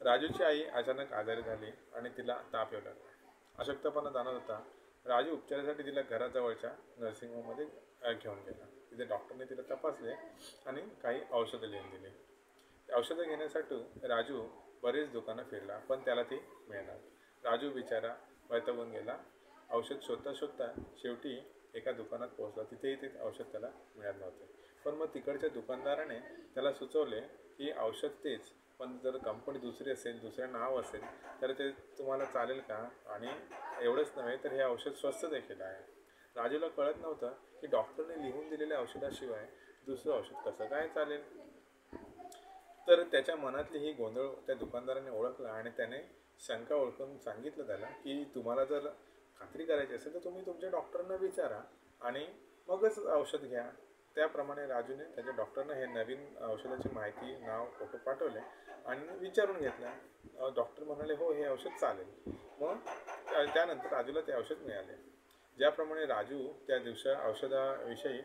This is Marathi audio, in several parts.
राजूची आई अचानक आजारी झाली आणि तिला ताप येऊ लागला. अशक्तपणा जाणवत होता. राजू उपचारासाठी तिला घराजवळच्या नर्सिंग होममध्ये घेऊन गेला. तिथे डॉक्टरने तिला तपासले आणि काही औषधं लिहून दिली. औषधं घेण्यासाठी राजू बरेच दुकानं फिरला, पण त्याला ती मिळणार. राजू बिचारा वैतागून गेला. औषध शोधता शोधता शेवटी एका दुकानात पोहोचला. तिथेही ते औषध त्याला मिळत नव्हते. पण मग तिकडच्या दुकानदाराने त्याला सुचवले की औषध तेच, पण जर कंपनी दुसरी असेल, दुसरं नाव असेल तर ते तुम्हाला चालेल का? आणि एवढंच नव्हे तर हे औषध स्वस्त देखील आहे. राजूला कळत नव्हतं की डॉक्टरने लिहून दिलेल्या औषधाशिवाय दुसरं औषध कसं काय चालेल. तर त्याच्या मनातली ही गोंधळ त्या दुकानदाराने ओळखला आणि त्याने शंका ओळखून सांगितलं त्याला की तुम्हाला जर खात्री करायची असेल तर तुम्ही तुमच्या डॉक्टरना विचारा आणि मगच औषध घ्या. त्याप्रमाणे राजूने त्याच्या डॉक्टरना हे नवीन औषधाची माहिती, नाव, फोटो पाठवले आणि विचारून घेतला. डॉक्टर म्हणाले हो, हे औषध चालेल. मग त्यानंतर राजूला ते औषध मिळाले. ज्याप्रमाणे राजू त्या औषधाविषयी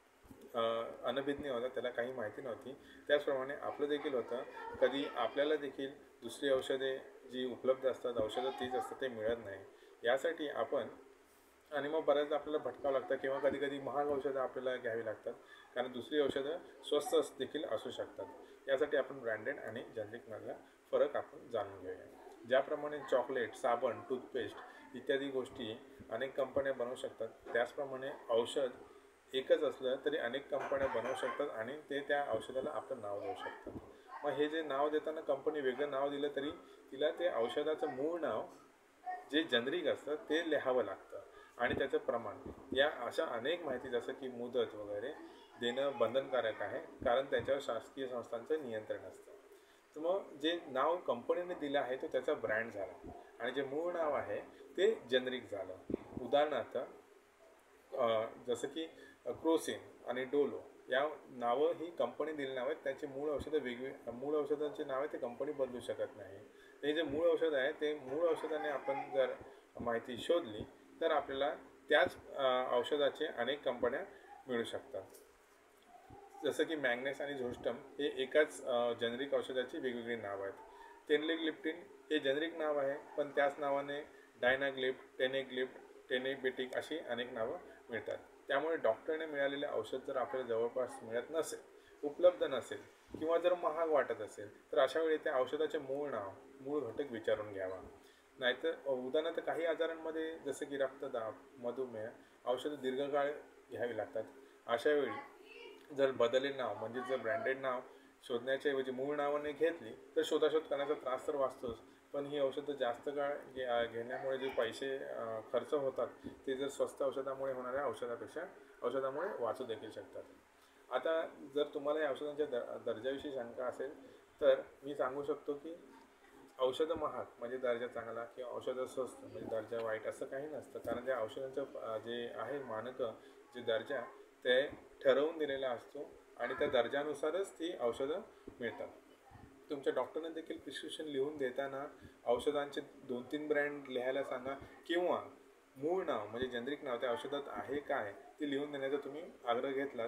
अनभिज्ञ होता, त्याला काही माहिती नव्हती, त्याचप्रमाणे आपलं देखील होतं. कधी आपल्याला देखील दुसरी औषधे जी उपलब्ध असतात, औषधं तीच असतात, ते मिळत नाही. यासाठी आपण आणि मग बऱ्याचदा आपल्याला भटकावं लागतं किंवा कधी कधी महाग औषधं आपल्याला घ्यावी लागतात, कारण दुसरी औषधं स्वस्त देखील असू शकतात. यासाठी आपण ब्रँडेड आणि जनरिकमधला फरक आपण जाणून घेऊया. ज्याप्रमाणे चॉकलेट, साबण, टूथपेस्ट इत्यादी गोष्टी अनेक कंपन्या बनवू शकतात, त्याचप्रमाणे औषध एकच असलं तरी अनेक कंपन्या बनवू शकतात आणि ते त्या औषधाला आपलं नाव देऊ शकतात. मग हे जे नाव देताना कंपनी वेगळं नाव दिलं तरी तिला ते औषधाचं मूळ नाव जे जनरिक असतं ते लिहावं लागतं आणि त्याचं प्रमाण, या अशा अनेक माहिती जसं की मुदत वगैरे देणं बंधनकारक आहे, कारण त्याच्यावर शासकीय संस्थांचं नियंत्रण असतं. तर मग जे नाव कंपनीने दिलं आहे तो त्याचा ब्रँड झाला आणि जे मूळ नाव आहे ते जनरिक झालं. उदाहरणार्थ जसं की क्रोसिन आणि डोलो या नावं ही कंपनी दिलेली नावं आहेत. त्याची मूळ औषधं मूळ औषधांची नावे ते कंपनी बदलू शकत नाही. हे जे मूळ औषध आहे ते मूळ औषधाने आपण जर माहिती शोधली तर आपल्याला त्याच औषधाचे अनेक कंपन्या मिळू शकतात. जसं की मॅग्नेस आणि झोस्टम हे एकाच जेनरिक औषधाची वेगवेगळी नावं आहेत. टेनलिग्लिप्टिन हे जेनरिक नाव आहे, पण त्याच नावाने डायनाग्लिप्ट, टेनेग्लिप्ट, टेनेबेटिक अशी अनेक नावं मिळतात. त्यामुळे डॉक्टरने मिळालेले औषध जर आपल्याला जवळपास मिळत नसेल, उपलब्ध नसेल किंवा जर महाग वाटत असेल तर अशा वेळी त्या औषधाचे मूळ नाव, मूळ घटक विचारून घ्यावा. नाहीतर उदाहरणार्थ काही आजारांमध्ये जसं की रक्तदाब, मधुमेह औषधं दीर्घकाळ घ्यावी लागतात. अशा वेळी जर बदलेल नाव म्हणजे जर ब्रँडेड नाव शोधण्याच्या ऐवजी मूळ नावाने घेतली तर शोधाशोध करण्याचा त्रास तर वाचतोच, पण ही औषधं जास्त काळ घेण्यामुळे जे पैसे खर्च होतात ते जर स्वस्त औषधामुळे होणाऱ्या औषधामुळे वाचू देखील शकतात. आता जर तुम्हाला या औषधांच्या दर्जाविषयी शंका असेल तर मी सांगू शकतो की औषधं महाग म्हणजे दर्जा चांगला किंवा औषधं स्वस्त म्हणजे दर्जा वाईट असं काही नसतं, कारण त्या औषधांचं जे आहे मानकं, जे दर्जा ते ठरवून दिलेला असतो आणि त्या दर्जानुसारच ती औषधं मिळतात. तुमच्या डॉक्टरने देखील प्रिस्क्रिप्शन लिहून देताना औषधांचे 2-3 ब्रँड लिहायला सांगा किंवा मूळ नाव म्हणजे जेनरिक नाव त्या औषधात आहे काय ते लिहून देण्याचा तुम्ही आग्रह घेतलात,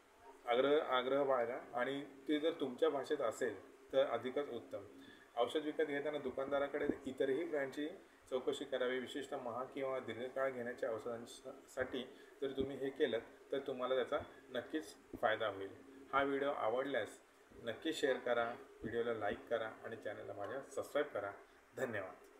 आग्रह बाळगा आणि ते जर तुमच्या भाषेत असेल तर अधिकच उत्तम. औषध विकत घेताना दुकानदाराकडे इतरही ब्रँडची चौकशी करावी. विशेषतः महाग किंवा दीर्घकाळ घेण्याच्या औषधांसाठी जर तुम्ही हे केलं तर तुम्हाला त्याचा नक्कीच फायदा होईल. हा व्हिडिओ आवडल्यास नक्की शेअर करा, व्हिडिओला लाईक करा आणि चॅनलला माझ्या सबस्क्राईब करा. धन्यवाद.